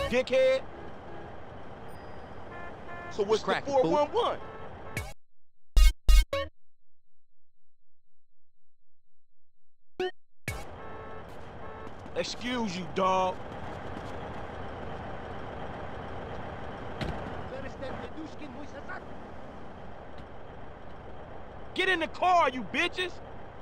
dickhead. So what's the 411? Excuse you, dog. Get in the car, you bitches!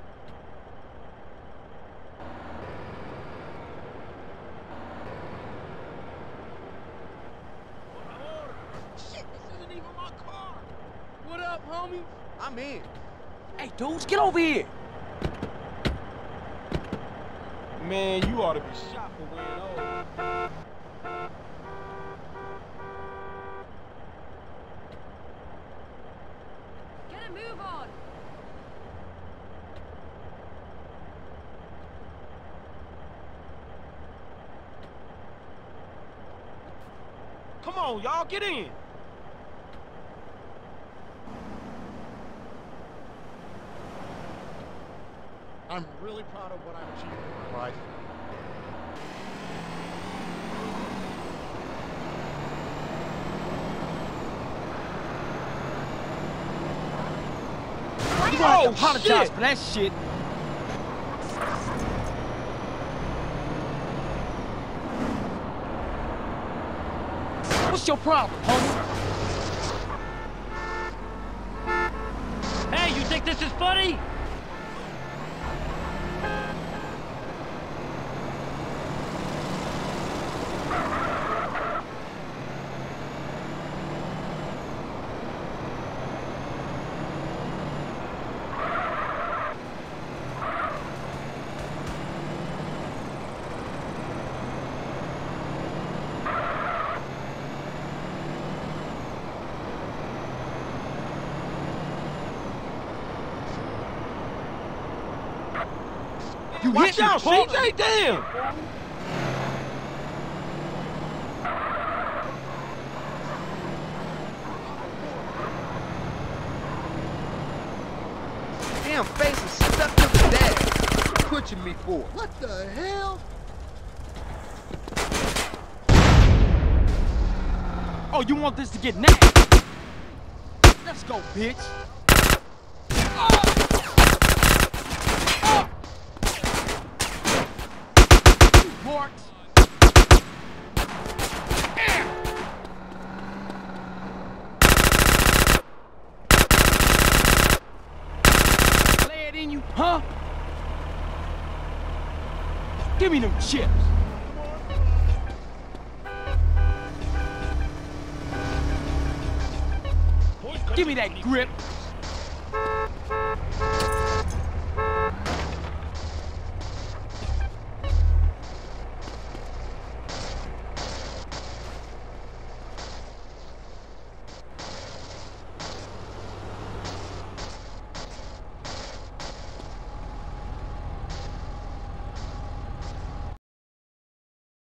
Shit, this isn't even my car. What up, homie? I'm in. Hey, dudes, get over here. Man, you ought to be shot for wearing those. Get a move on. Come on, y'all, get in. I'm really proud of what I've achieved in my life. You gonna have to apologize for that shit. What's your problem, homie? Hey, you think this is funny? You Watch out, CJ, damn! Damn face is stuck to the dash. What you pushing me for? What the hell? Oh, you want this to get nasty? Let's go, bitch. Marks. Lay it in you, huh? Give me them chips. Give me that grip.